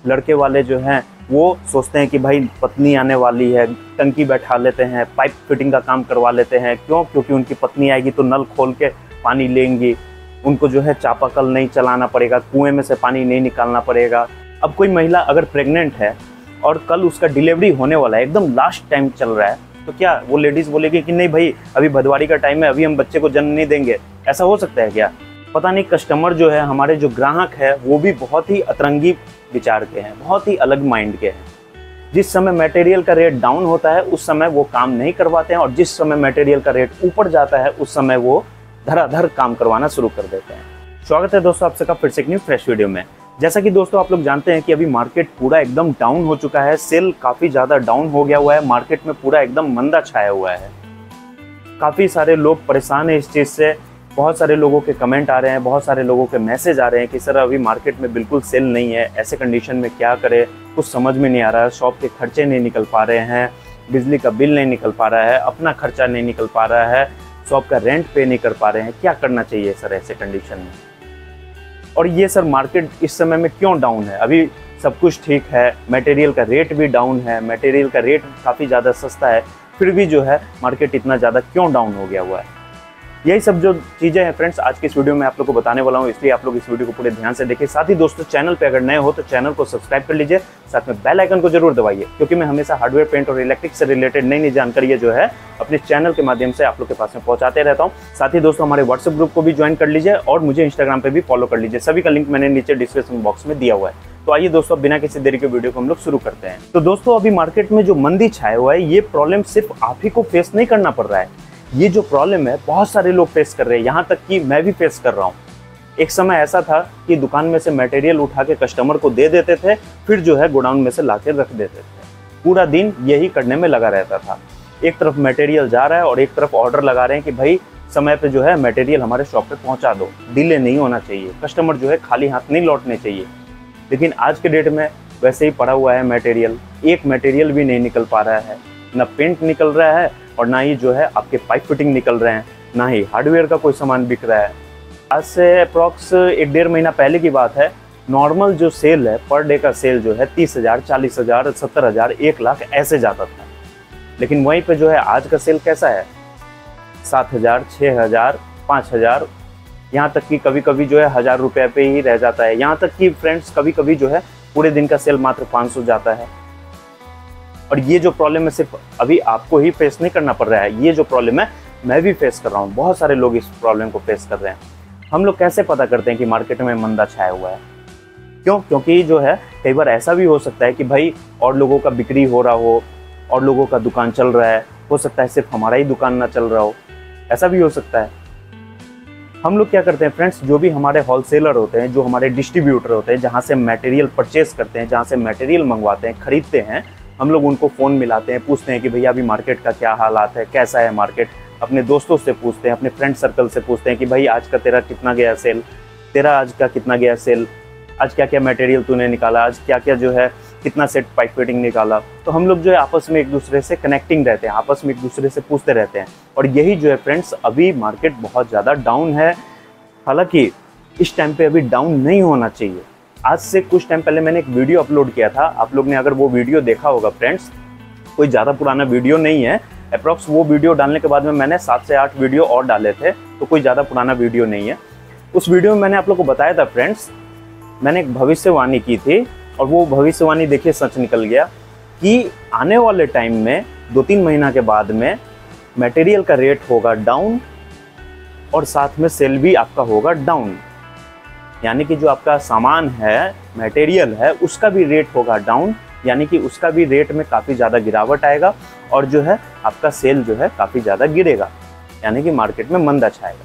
लड़के वाले जो हैं वो सोचते हैं कि भाई पत्नी आने वाली है, टंकी बैठा लेते हैं, पाइप फिटिंग का काम करवा लेते हैं। क्यों? क्योंकि उनकी पत्नी आएगी तो नल खोल के पानी लेंगी, उनको जो है चापाकल नहीं चलाना पड़ेगा, कुएं में से पानी नहीं निकालना पड़ेगा। अब कोई महिला अगर प्रेग्नेंट है और कल उसका डिलीवरी होने वाला है, एकदम लास्ट टाइम चल रहा है, तो क्या वो लेडीज़ बोलेगी कि नहीं भाई अभी भदवारी का टाइम है, अभी हम बच्चे को जन्म नहीं देंगे? ऐसा हो सकता है क्या? पता नहीं। कस्टमर जो है, हमारे जो ग्राहक है, वो भी बहुत ही अतरंगी विचार के हैं, बहुत ही अलग माइंड के हैं। जिस समय मटेरियल का रेट डाउन होता है उस समय वो काम नहीं करवाते हैं, और जिस समय मटेरियल का रेट ऊपर जाता है उस समय वो धड़ाधड़ काम करवाना शुरू कर देते हैं। स्वागत है दोस्तों आप सबका फिर से एक न्यू फ्रेश वीडियो में। जैसा कि दोस्तों आप लोग जानते हैं कि अभी मार्केट पूरा एकदम डाउन हो चुका है, सेल काफ़ी ज़्यादा डाउन हो गया हुआ है, मार्केट में पूरा एकदम मंदा छाया हुआ है। काफ़ी सारे लोग परेशान हैं इस चीज़ से, बहुत सारे लोगों के कमेंट आ रहे हैं, बहुत सारे लोगों के मैसेज आ रहे हैं कि सर अभी मार्केट में बिल्कुल सेल नहीं है, ऐसे कंडीशन में क्या करें, कुछ समझ में नहीं आ रहा है, शॉप के खर्चे नहीं निकल पा रहे हैं, बिजली का बिल नहीं निकल पा रहा है, अपना खर्चा नहीं निकल पा रहा है, शॉप का रेंट पे नहीं कर पा रहे हैं, क्या करना चाहिए सर ऐसे कंडीशन में? और ये सर मार्केट इस समय में क्यों डाउन है? अभी सब कुछ ठीक है, मटेरियल का रेट भी डाउन है, मटेरियल का रेट काफ़ी ज़्यादा सस्ता है, फिर भी जो है मार्केट इतना ज़्यादा क्यों डाउन हो गया हुआ है? यही सब जो चीज़ें हैं फ्रेंड्स आज की इस वीडियो में आप लोग को बताने वाला हूँ, इसलिए आप लोग इस वीडियो को पूरे ध्यान से देखिए। साथ ही दोस्तों चैनल पे अगर नए हो तो चैनल को सब्सक्राइब कर लीजिए, साथ में बेल आइकन को जरूर दबाइए, क्योंकि मैं हमेशा हार्डवेयर, पेंट और इलेक्ट्रिक से रिलेटेड नई नई जानकारी जो है अपने चैनल के माध्यम से आप लोग के पास में पहुंचाते रहता हूँ। साथ ही दोस्तों हमारे व्हाट्सएप ग्रुप को भी ज्वाइन कर लीजिए और मुझे इंस्टाग्राम पे भी फॉलो कर लीजिए, सभी का लिंक मैंने नीचे डिस्क्रिप्शन बॉक्स में दिया हुआ है। तो आइए दोस्तों बिना किसी देरी के वीडियो को हम लोग शुरू करते हैं। तो दोस्तों अभी मार्केट में जो मंदी छाया हुआ है, ये प्रॉब्लम सिर्फ आप ही को फेस नहीं करना पड़ रहा है, ये जो प्रॉब्लम है बहुत सारे लोग फेस कर रहे हैं, यहाँ तक कि मैं भी फेस कर रहा हूँ। एक समय ऐसा था कि दुकान में से मटेरियल उठा के कस्टमर को दे देते थे, फिर जो है गोडाउन में से ला के रख देते थे, पूरा दिन यही करने में लगा रहता था। एक तरफ मटेरियल जा रहा है और एक तरफ ऑर्डर लगा रहे हैं कि भाई समय पे जो है मटेरियल हमारे शॉप पे पहुंचा दो, डिले नहीं होना चाहिए, कस्टमर जो है खाली हाथ नहीं लौटने चाहिए। लेकिन आज के डेट में वैसे ही पड़ा हुआ है मटेरियल, एक मटेरियल भी नहीं निकल पा रहा है, ना पेंट निकल रहा है और ना ही जो है आपके पाइप फिटिंग निकल रहे हैं, ना ही हार्डवेयर का कोई सामान बिक रहा है। आज से अप्रॉक्स 1-1.5 महीना पहले की बात है, नॉर्मल जो सेल है, पर डे का सेल जो है 30,000, 40,000, 70,000, 1 लाख ऐसे जाता था। लेकिन वहीं पे जो है आज का सेल कैसा है? 7,000, 6,000, 5,000, यहाँ तक कि कभी कभी जो है 1,000 रुपये पे ही रह जाता है। यहाँ तक कि फ्रेंड्स कभी कभी जो है पूरे दिन का सेल मात्र 500 जाता है। और ये जो प्रॉब्लम है सिर्फ अभी आपको ही फेस नहीं करना पड़ रहा है, ये जो प्रॉब्लम है मैं भी फेस कर रहा हूँ, बहुत सारे लोग इस प्रॉब्लम को फेस कर रहे हैं। हम लोग कैसे पता करते हैं कि मार्केट में मंदा छाया हुआ है? क्यों? क्योंकि जो है कई बार ऐसा भी हो सकता है कि भाई और लोगों का बिक्री हो रहा हो, और लोगों का दुकान चल रहा है, हो सकता है सिर्फ हमारा ही दुकान ना चल रहा हो, ऐसा भी हो सकता है। हम लोग क्या करते हैं फ्रेंड्स, जो भी हमारे होलसेलर होते हैं, जो हमारे डिस्ट्रीब्यूटर होते हैं, जहाँ से मटेरियल परचेस करते हैं, जहाँ से मटेरियल मंगवाते हैं, खरीदते हैं, हम लोग उनको फ़ोन मिलाते हैं, पूछते हैं कि भैया अभी मार्केट का क्या हालात है, कैसा है मार्केट। अपने दोस्तों से पूछते हैं, अपने फ्रेंड सर्कल से पूछते हैं कि भाई आज का तेरा कितना गया सेल, तेरा आज का कितना गया सेल, आज क्या क्या मटेरियल तूने निकाला, आज क्या क्या जो है कितना सेट पाइप फिटिंग निकाला। तो हम लोग जो है आपस में एक दूसरे से कनेक्टिंग रहते हैं, आपस में एक दूसरे से पूछते रहते हैं। और यही जो है फ्रेंड्स अभी मार्केट बहुत ज़्यादा डाउन है। हालांकि इस टाइम पे अभी डाउन नहीं होना चाहिए। आज से कुछ टाइम पहले मैंने एक वीडियो अपलोड किया था, आप लोग ने अगर वो वीडियो देखा होगा फ्रेंड्स, कोई ज़्यादा पुराना वीडियो नहीं है, अप्रॉक्स वो वीडियो डालने के बाद में मैंने 7 से 8 वीडियो और डाले थे, तो कोई ज़्यादा पुराना वीडियो नहीं है। उस वीडियो में मैंने आप लोग को बताया था फ्रेंड्स, मैंने एक भविष्यवाणी की थी और वो भविष्यवाणी देखिए सच निकल गया कि आने वाले टाइम में 2-3 महीना के बाद में मटेरियल का रेट होगा डाउन और साथ में सेल भी आपका होगा डाउन, यानी कि जो आपका सामान है, मटेरियल है, उसका भी रेट होगा डाउन, यानी कि उसका भी रेट में काफ़ी ज़्यादा गिरावट आएगा और जो है आपका सेल जो है काफ़ी ज़्यादा गिरेगा, यानी कि मार्केट में मंदा छाएगा।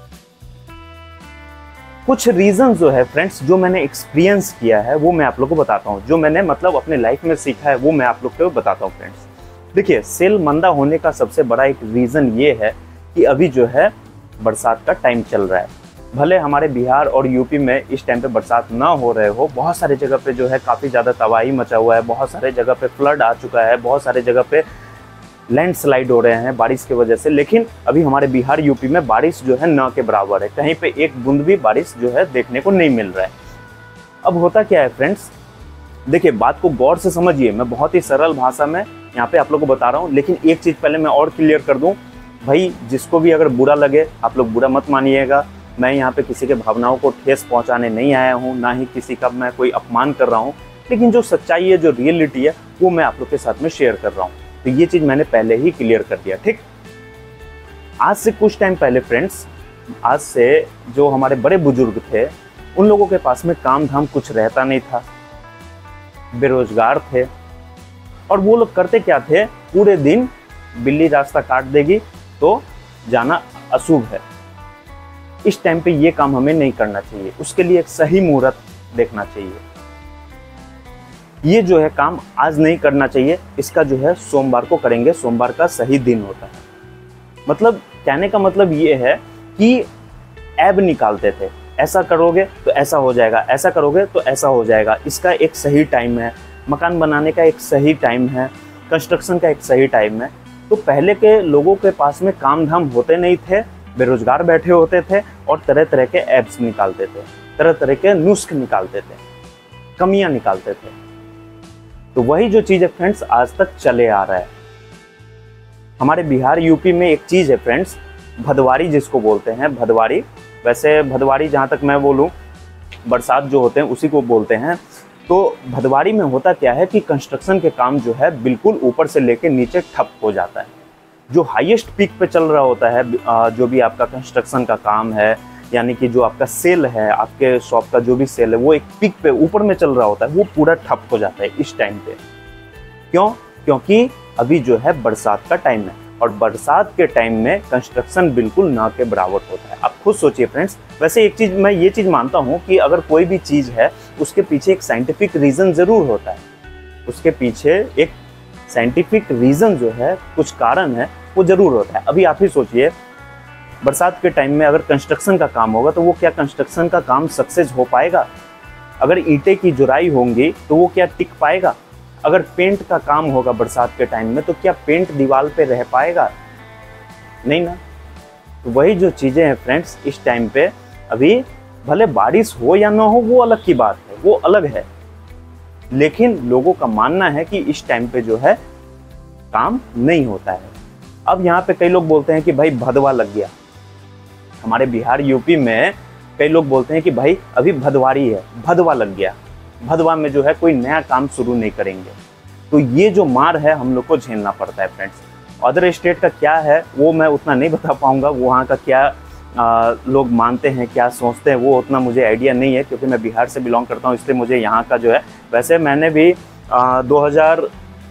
कुछ रीज़न जो है फ्रेंड्स, जो मैंने एक्सपीरियंस किया है वो मैं आप लोग को बताता हूँ, जो मैंने मतलब अपने लाइफ में सीखा है वो मैं आप लोग को बताता हूँ फ्रेंड्स। देखिए सेल मंदा होने का सबसे बड़ा एक रीज़न ये है कि अभी जो है बरसात का टाइम चल रहा है। भले हमारे बिहार और यूपी में इस टाइम पे बरसात ना हो रहे हो, बहुत सारे जगह पे जो है काफ़ी ज़्यादा तबाही मचा हुआ है, बहुत सारे जगह पे फ्लड आ चुका है, बहुत सारे जगह पे लैंडस्लाइड हो रहे हैं बारिश की वजह से। लेकिन अभी हमारे बिहार यूपी में बारिश जो है न के बराबर है, कहीं पे एक बूंद भी बारिश जो है देखने को नहीं मिल रहा है। अब होता क्या है फ्रेंड्स, देखिए बात को गौर से समझिए, मैं बहुत ही सरल भाषा में यहाँ पे आप लोगों को बता रहा हूँ, लेकिन एक चीज़ पहले मैं और क्लियर कर दूँ भाई, जिसको भी अगर बुरा लगे आप लोग बुरा मत मानिएगा। मैं यहाँ पे किसी के भावनाओं को ठेस पहुँचाने नहीं आया हूँ, ना ही किसी का मैं कोई अपमान कर रहा हूँ, लेकिन जो सच्चाई है, जो रियलिटी है, वो मैं आप लोग के साथ में शेयर कर रहा हूँ। तो ये चीज़ मैंने पहले ही क्लियर कर दिया, ठीक। आज से कुछ टाइम पहले फ्रेंड्स, आज से जो हमारे बड़े बुजुर्ग थे, उन लोगों के पास में काम धाम कुछ रहता नहीं था, बेरोजगार थे। और वो लोग करते क्या थे, पूरे दिन बिल्ली रास्ता काट देगी तो जाना अशुभ है। इस टाइम पे ये काम हमें नहीं करना चाहिए, उसके लिए एक सही मुहूर्त देखना चाहिए। ये जो है काम आज नहीं करना चाहिए, इसका जो है सोमवार को करेंगे, सोमवार का सही दिन होता है। मतलब कहने का मतलब ये है कि ऐब निकालते थे, ऐसा करोगे तो ऐसा हो जाएगा, ऐसा करोगे तो ऐसा हो जाएगा। इसका एक सही टाइम है, मकान बनाने का एक सही टाइम है, कंस्ट्रक्शन का एक सही टाइम है। तो पहले के लोगों के पास में काम धाम होते नहीं थे, बेरोजगार बैठे होते थे और तरह तरह के ऐप्स निकालते थे, तरह तरह के नुस्ख निकालते थे, कमियां निकालते थे। तो वही जो चीज़ है फ्रेंड्स आज तक चले आ रहा है। हमारे बिहार यूपी में एक चीज़ है फ्रेंड्स, भदवारी जिसको बोलते हैं, भदवारी। वैसे भदवारी जहाँ तक मैं बोलूँ, बरसात जो होते हैं उसी को बोलते हैं। तो भदवारी में होता क्या है कि कंस्ट्रक्शन के काम जो है बिल्कुल ऊपर से लेके नीचे ठप हो जाता है। जो हाईएस्ट पीक पे चल रहा होता है, जो भी आपका कंस्ट्रक्शन का काम है, यानी कि जो आपका सेल है, आपके शॉप का जो भी सेल है, वो एक पीक पे ऊपर में चल रहा होता है, वो पूरा ठप हो जाता है इस टाइम पे। क्यों? क्योंकि अभी जो है बरसात का टाइम है और बरसात के टाइम में कंस्ट्रक्शन बिल्कुल ना के बराबर होता है। आप खुद सोचिए फ्रेंड्स। वैसे एक चीज़ मैं ये चीज़ मानता हूँ कि अगर कोई भी चीज़ है उसके पीछे एक साइंटिफिक रीज़न ज़रूर होता है, उसके पीछे एक साइंटिफिक रीज़न जो है, कुछ कारण है, वो ज़रूर होता है। अभी आप ही सोचिए, बरसात के टाइम में अगर कंस्ट्रक्शन का काम होगा तो वो क्या कंस्ट्रक्शन का काम सक्सेस हो पाएगा? अगर ईंटें की जुराई होंगी तो वो क्या टिक पाएगा? अगर पेंट का काम होगा बरसात के टाइम में तो क्या पेंट दीवार पे रह पाएगा? नहीं ना। तो वही जो चीज़ें हैं फ्रेंड्स, इस टाइम पे अभी भले बारिश हो या ना हो वो अलग की बात है, वो अलग है, लेकिन लोगों का मानना है कि इस टाइम पे जो है काम नहीं होता है। अब यहाँ पे कई लोग बोलते हैं कि भाई भदवा लग गया। हमारे बिहार यूपी में कई लोग बोलते हैं कि भाई अभी भदवारी है, भदवा लग गया, भदवा में जो है कोई नया काम शुरू नहीं करेंगे। तो ये जो मार है हम लोग को झेलना पड़ता है फ्रेंड्स। अदर स्टेट का क्या है वो मैं उतना नहीं बता पाऊंगा, वहाँ का क्या लोग मानते हैं, क्या सोचते हैं, वो उतना मुझे आइडिया नहीं है, क्योंकि मैं बिहार से बिलोंग करता हूँ, इसलिए मुझे यहाँ का जो है, वैसे मैंने भी 2000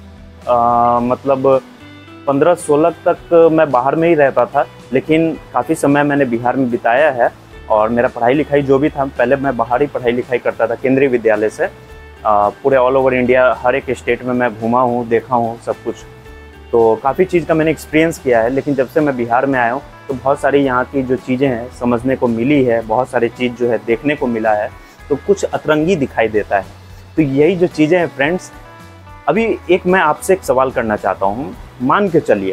मतलब 15-16 तक मैं बाहर में ही रहता था, लेकिन काफ़ी समय मैंने बिहार में बिताया है। और मेरा पढ़ाई लिखाई जो भी था, पहले मैं बाहर ही पढ़ाई लिखाई करता था केंद्रीय विद्यालय से। पूरे ऑल ओवर इंडिया हर एक स्टेट में मैं घूमा हूँ, देखा हूँ सब कुछ, तो काफ़ी चीज़ का मैंने एक्सपीरियंस किया है। लेकिन जब से मैं बिहार में आया हूँ तो बहुत सारी यहाँ की जो चीज़ें हैं समझने को मिली है, बहुत सारी चीज़ जो है देखने को मिला है, तो कुछ अतरंगी दिखाई देता है। तो यही जो चीज़ें हैं फ्रेंड्स, अभी एक मैं आपसे एक सवाल करना चाहता हूँ। मान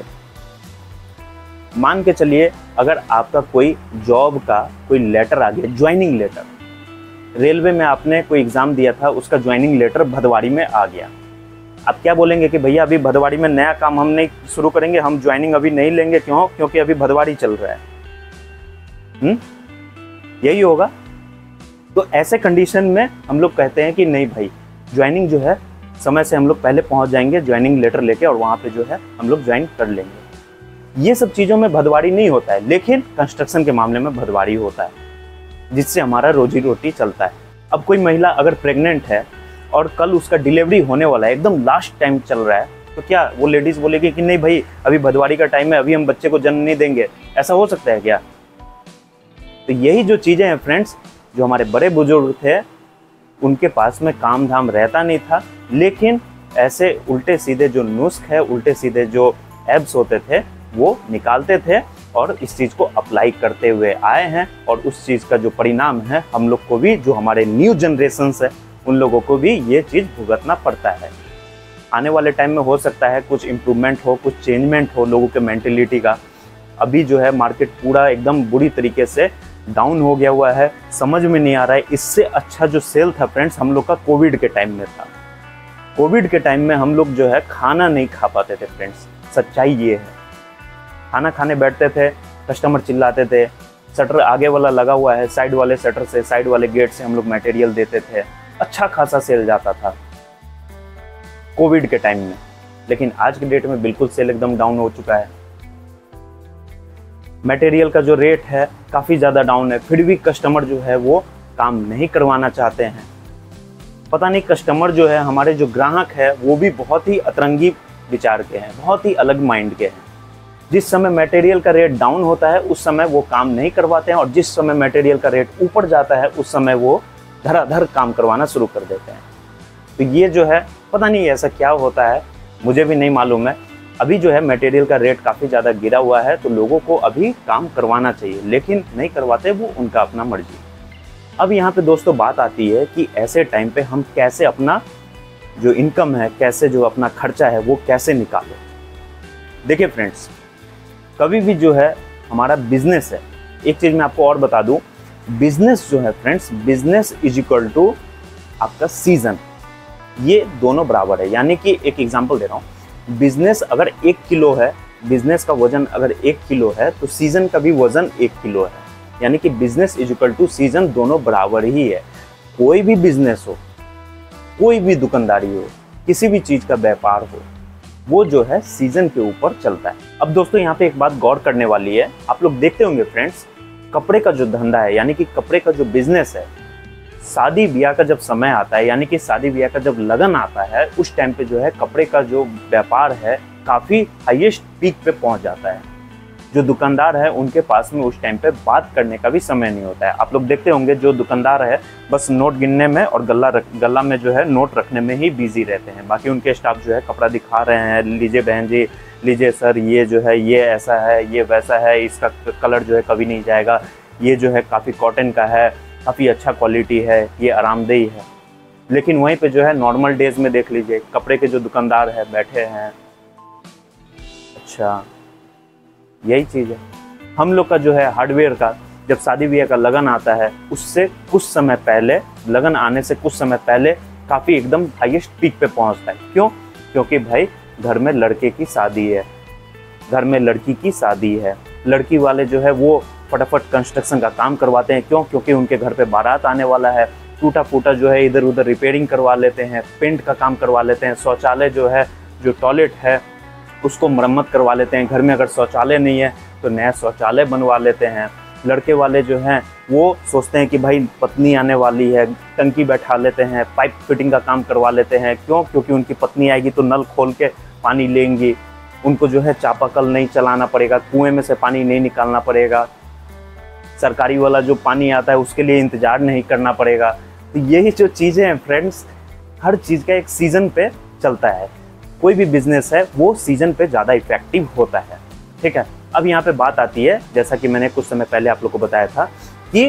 के चलिए अगर आपका कोई जॉब का कोई लेटर आ गया, ज्वाइनिंग लेटर, रेलवे में आपने कोई एग्ज़ाम दिया था, उसका ज्वाइनिंग लेटर भदवारी में आ गया, आप क्या बोलेंगे कि भैया अभी भदवारी में नया काम हम नहीं शुरू करेंगे, हम ज्वाइनिंग अभी नहीं लेंगे, क्यों? क्योंकि अभी भदवारी चल रहा है। यही होगा। तो ऐसे कंडीशन में हम लोग कहते हैं कि नहीं भाई, ज्वाइनिंग जो है समय से हम लोग पहले पहुंच जाएंगे ज्वाइनिंग लेटर लेके, और वहाँ पे जो है हम लोग ज्वाइन कर लेंगे। ये सब चीज़ों में भदवारी नहीं होता है, लेकिन कंस्ट्रक्शन के मामले में भदवारी होता है, जिससे हमारा रोजी रोटी चलता है। अब कोई महिला अगर प्रेग्नेंट है और कल उसका डिलीवरी होने वाला है, एकदम लास्ट टाइम चल रहा है, तो क्या वो लेडीज़ बोलेगी कि नहीं भाई अभी भदवारी का टाइम है, अभी हम बच्चे को जन्म नहीं देंगे? ऐसा हो सकता है क्या? तो यही जो चीज़ें हैं फ्रेंड्स, जो हमारे बड़े बुजुर्ग थे उनके पास में काम धाम रहता नहीं था, लेकिन ऐसे उल्टे सीधे जो नुस्ख है, उल्टे सीधे जो एब्स होते थे, वो निकालते थे और इस चीज़ को अप्लाई करते हुए आए हैं। और उस चीज़ का जो परिणाम है हम लोग को भी, जो हमारे न्यू जनरेशन्स है उन लोगों को भी ये चीज़ भुगतना पड़ता है। आने वाले टाइम में हो सकता है कुछ इम्प्रूवमेंट हो, कुछ चेंजमेंट हो लोगों के मेंटेलिटी का। अभी जो है मार्केट पूरा एकदम बुरी तरीके से डाउन हो गया हुआ है, समझ में नहीं आ रहा है। इससे अच्छा जो सेल था फ्रेंड्स हम लोग का कोविड के टाइम में था। कोविड के टाइम में हम लोग जो है खाना नहीं खा पाते थे फ्रेंड्स, सच्चाई ये है। खाना खाने बैठते थे, कस्टमर चिल्लाते थे, शटर आगे वाला लगा हुआ है, साइड वाले शटर से, साइड वाले गेट से हम लोग मटेरियल देते थे, अच्छा खासा सेल जाता था कोविड के टाइम में। लेकिन आज के डेट में बिल्कुल सेल एकदम डाउन हो चुका है। मटेरियल का जो रेट है काफ़ी ज़्यादा डाउन है, फिर भी कस्टमर जो है वो काम नहीं करवाना चाहते हैं। पता नहीं कस्टमर जो है, हमारे जो ग्राहक है वो भी बहुत ही अतरंगी विचार के हैं, बहुत ही अलग माइंड के हैं। जिस समय मटेरियल का रेट डाउन होता है उस समय वो काम नहीं करवाते हैं, और जिस समय मटेरियल का रेट ऊपर जाता है उस समय वो धड़ाधड़ काम करवाना शुरू कर देते हैं। तो ये जो है पता नहीं ऐसा क्या होता है, मुझे भी नहीं मालूम है। अभी जो है मटेरियल का रेट काफ़ी ज़्यादा गिरा हुआ है, तो लोगों को अभी काम करवाना चाहिए, लेकिन नहीं करवाते, वो उनका अपना मर्जी। अब यहाँ पे दोस्तों बात आती है कि ऐसे टाइम पे हम कैसे अपना जो इनकम है, कैसे जो अपना खर्चा है वो कैसे निकालें। देखिए फ्रेंड्स, कभी भी जो है हमारा बिजनेस है, एक चीज़ मैं आपको और बता दूं, बिजनेस जो है friends, business is equal to आपका सीजन, ये दोनों बराबर है। यानी कि एक एग्जांपल दे रहा हूँ, बिजनेस अगर 1 किलो है, बिजनेस का वजन अगर 1 किलो है, तो सीजन का भी वजन 1 किलो है। यानी कि business is equal to season, दोनों बराबर ही है। कोई भी बिजनेस हो, कोई भी दुकानदारी हो, किसी भी चीज़ का व्यापार हो, वो जो है सीजन के ऊपर चलता है। अब दोस्तों यहाँ पे एक बात गौर करने वाली है, आप लोग देखते होंगे फ्रेंड्स, कपड़े का जो धंधा है, यानी कि कपड़े का जो बिजनेस है, शादी ब्याह का जब समय आता है, यानी कि शादी ब्याह का जब लगन आता है, उस टाइम पे जो है कपड़े का जो व्यापार है काफ़ी हाईएस्ट पीक पे पहुंच जाता है। जो दुकानदार है उनके पास में उस टाइम पे बात करने का भी समय नहीं होता है। आप लोग देखते होंगे जो दुकानदार है बस नोट गिनने में और गला में जो है नोट रखने में ही बिजी रहते हैं। बाकी उनके स्टाफ जो है कपड़ा दिखा रहे हैं, लीजिए बहन जी, लीजिए सर, ये जो है ये ऐसा है, ये वैसा है, इसका कलर जो है कभी नहीं जाएगा, ये जो है काफ़ी कॉटन का है, काफ़ी अच्छा क्वालिटी है, ये आरामदेही है। लेकिन वहीं पे जो है नॉर्मल डेज में देख लीजिए, कपड़े के जो दुकानदार है बैठे हैं। अच्छा, यही चीज़ है। हम लोग का जो है हार्डवेयर का, जब शादी ब्याह का लगन आता है, उससे कुछ समय पहले, लगन आने से कुछ समय पहले काफ़ी एकदम हाईएस्ट पीक पे पहुंचता है। क्यों? क्योंकि भाई घर में लड़के की शादी है, घर में लड़की की शादी है, लड़की वाले जो है वो फटाफट कंस्ट्रक्शन का काम करवाते हैं। क्यों? क्योंकि उनके घर पे बारात आने वाला है, टूटा फूटा जो है इधर उधर रिपेयरिंग करवा लेते हैं, पेंट का काम करवा लेते हैं, शौचालय जो है, जो टॉयलेट है उसको मरम्मत करवा लेते हैं। घर में अगर शौचालय नहीं है तो नया शौचालय बनवा लेते हैं। लड़के वाले जो हैं वो सोचते हैं कि भाई पत्नी आने वाली है, टंकी बैठा लेते हैं, पाइप फिटिंग का काम करवा लेते हैं। क्यों? क्योंकि उनकी पत्नी आएगी तो नल खोल के पानी लेंगी, उनको जो है चापाकल नहीं चलाना पड़ेगा, कुएं में से पानी नहीं निकालना पड़ेगा, सरकारी वाला जो पानी आता है उसके लिए इंतज़ार नहीं करना पड़ेगा। तो यही जो चीज़ें हैं फ्रेंड्स, हर चीज़ का एक सीज़न पे चलता है। कोई भी बिजनेस है वो सीज़न पे ज़्यादा इफेक्टिव होता है, ठीक है। अब यहाँ पे बात आती है, जैसा कि मैंने कुछ समय पहले आप लोग को बताया था, कि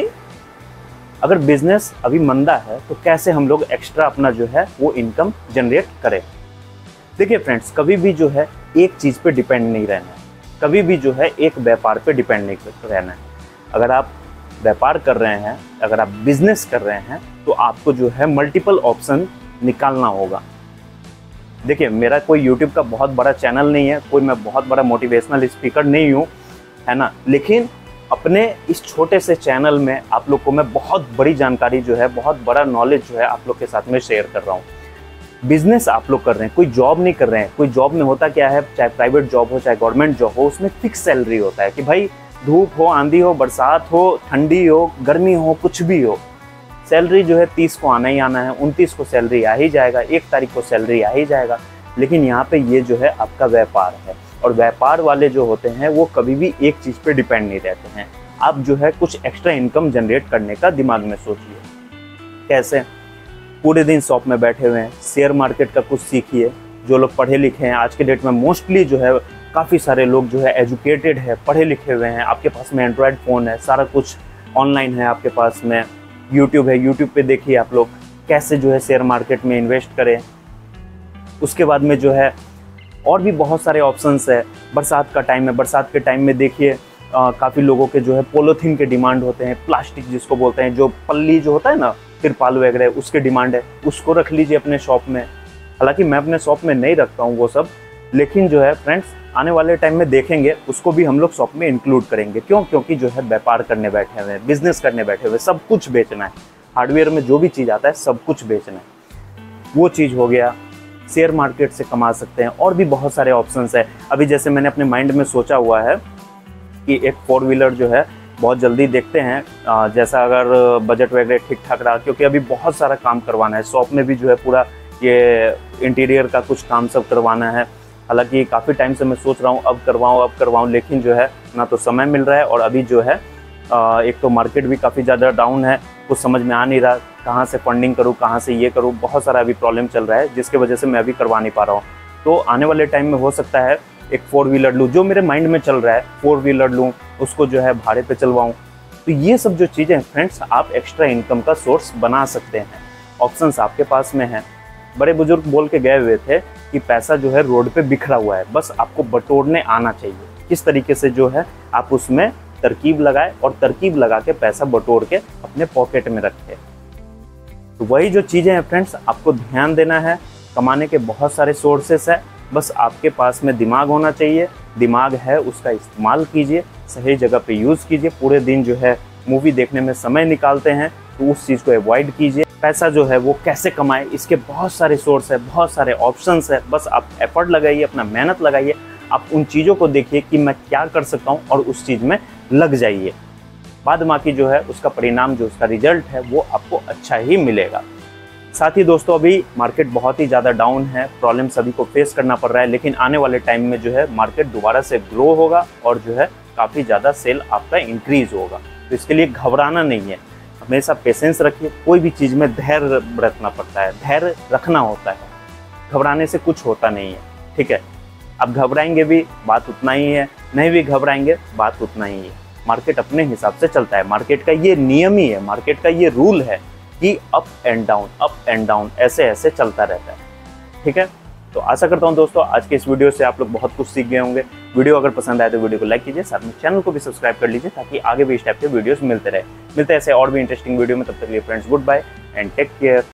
अगर बिजनेस अभी मंदा है तो कैसे हम लोग एक्स्ट्रा अपना जो है वो इनकम जनरेट करें। देखिए फ्रेंड्स, कभी भी जो है एक चीज़ पे डिपेंड नहीं रहना है, कभी भी जो है एक व्यापार पे डिपेंड नहीं रहना है। अगर आप व्यापार कर रहे हैं, अगर आप बिजनेस कर रहे हैं, तो आपको जो है मल्टीपल ऑप्शन निकालना होगा। देखिए, मेरा कोई यूट्यूब का बहुत बड़ा चैनल नहीं है, कोई मैं बहुत बड़ा मोटिवेशनल स्पीकर नहीं हूँ, है ना, लेकिन अपने इस छोटे से चैनल में आप लोग को मैं बहुत बड़ी जानकारी जो है, बहुत बड़ा नॉलेज जो है आप लोग के साथ में शेयर कर रहा हूँ। बिजनेस आप लोग कर रहे हैं, कोई जॉब नहीं कर रहे हैं। कोई जॉब में होता क्या है, चाहे प्राइवेट जॉब हो चाहे गवर्नमेंट जॉब हो, उसमें फिक्स सैलरी होता है कि भाई धूप हो, आंधी हो, बरसात हो, ठंडी हो, गर्मी हो, कुछ भी हो, सैलरी जो है 30 को आना ही आना है, 29 को सैलरी आ ही जाएगा, 1 तारीख को सैलरी आ ही जाएगा। लेकिन यहाँ पे ये जो है आपका व्यापार है, और व्यापार वाले जो होते हैं वो कभी भी एक चीज़ पे डिपेंड नहीं रहते हैं। आप जो है कुछ एक्स्ट्रा इनकम जनरेट करने का दिमाग में सोचिए। कैसे? पूरे दिन शॉप में बैठे हुए हैं, शेयर मार्केट का कुछ सीखिए। जो लोग पढ़े लिखे हैं, आज के डेट में मोस्टली जो है काफ़ी सारे लोग जो है एजुकेटेड है, पढ़े लिखे हुए हैं, आपके पास में एंड्रॉयड फ़ोन है, सारा कुछ ऑनलाइन है आपके पास में, यूट्यूब है, यूट्यूब पे देखिए आप लोग कैसे जो है शेयर मार्केट में इन्वेस्ट करें। उसके बाद में जो है और भी बहुत सारे ऑप्शंस है। बरसात का टाइम है, बरसात के टाइम में देखिए काफ़ी लोगों के जो है पॉलीथीन के डिमांड होते हैं, प्लास्टिक जिसको बोलते हैं, जो पल्ली जो होता है ना, तिरपाल वगैरह, उसके डिमांड है, उसको रख लीजिए अपने शॉप में। हालांकि मैं अपने शॉप में नहीं रखता हूँ वो सब, लेकिन जो है फ्रेंड्स आने वाले टाइम में देखेंगे उसको भी हम लोग शॉप में इंक्लूड करेंगे। क्यों? क्योंकि जो है व्यापार करने बैठे हुए हैं, बिजनेस करने बैठे हुए, सब कुछ बेचना है। हार्डवेयर में जो भी चीज़ आता है सब कुछ बेचना है। वो चीज़ हो गया। शेयर मार्केट से कमा सकते हैं, और भी बहुत सारे ऑप्शंस है। अभी जैसे मैंने अपने माइंड में सोचा हुआ है कि एक 4 व्हीलर जो है बहुत जल्दी देखते हैं, जैसा अगर बजट वगैरह ठीक ठाक रहा, क्योंकि अभी बहुत सारा काम करवाना है शॉप में भी, जो है पूरा ये इंटीरियर का कुछ काम सब करवाना है। हालांकि काफ़ी टाइम से मैं सोच रहा हूँ अब करवाऊँ, लेकिन जो है ना तो समय मिल रहा है, और अभी जो है एक तो मार्केट भी काफ़ी ज़्यादा डाउन है, कुछ समझ में आ नहीं रहा कहाँ से फंडिंग करूँ, कहाँ से ये करूँ, बहुत सारा अभी प्रॉब्लम चल रहा है, जिसके वजह से मैं अभी करवा नहीं पा रहा हूँ। तो आने वाले टाइम में हो सकता है एक 4 व्हीलर लूँ, जो मेरे माइंड में चल रहा है 4 व्हीलर लूँ, उसको जो है भाड़े पे चलवाऊँ। तो ये सब जो चीज़ें हैं फ्रेंड्स, आप एक्स्ट्रा इनकम का सोर्स बना सकते हैं। ऑप्शंस आपके पास में हैं। बड़े बुजुर्ग बोल के गए हुए थे कि पैसा जो है रोड पे बिखरा हुआ है, बस आपको बटोरने आना चाहिए। किस तरीके से जो है आप उसमें तरकीब लगाए, और तरकीब लगा के पैसा बटोर के अपने पॉकेट में रखें। तो वही जो चीज़ें हैं फ्रेंड्स, आपको ध्यान देना है। कमाने के बहुत सारे सोर्सेस है, बस आपके पास में दिमाग होना चाहिए। दिमाग है, उसका इस्तेमाल कीजिए, सही जगह पे यूज़ कीजिए। पूरे दिन जो है मूवी देखने में समय निकालते हैं, तो उस चीज़ को अवॉइड कीजिए। पैसा जो है वो कैसे कमाएं, इसके बहुत सारे सोर्स है, बहुत सारे ऑप्शंस है। बस आप एफर्ट लगाइए, अपना मेहनत लगाइए, आप उन चीज़ों को देखिए कि मैं क्या कर सकता हूँ, और उस चीज़ में लग जाइए। बाद बाकी जो है उसका परिणाम, जो उसका रिजल्ट है, वो आपको अच्छा ही मिलेगा। साथ ही दोस्तों अभी मार्केट बहुत ही ज़्यादा डाउन है, प्रॉब्लम सभी को फेस करना पड़ रहा है, लेकिन आने वाले टाइम में जो है मार्केट दोबारा से ग्रो होगा, और जो है काफ़ी ज़्यादा सेल आपका इंक्रीज होगा। तो इसके लिए घबराना नहीं है, हमेशा पेशेंस रखिए। कोई भी चीज़ में धैर्य रखना पड़ता है, धैर्य रखना होता है, घबराने से कुछ होता नहीं है। ठीक है, अब घबराएंगे भी बात उतना ही है, नहीं भी घबराएंगे बात उतना ही है। मार्केट अपने हिसाब से चलता है, मार्केट का ये नियम ही है, मार्केट का ये रूल है कि अप एंड डाउन ऐसे ऐसे चलता रहता है। ठीक है, तो आशा करता हूँ दोस्तों आज के इस वीडियो से आप लोग बहुत कुछ सीख गए होंगे। वीडियो अगर पसंद आए तो वीडियो को लाइक कीजिए, साथ में चैनल को भी सब्सक्राइब कर लीजिए, ताकि आगे भी इस टाइप के वीडियोस मिलते रहे। मिलते हैं ऐसे और भी इंटरेस्टिंग वीडियो में, तब तक के लिए friends good bye and take care.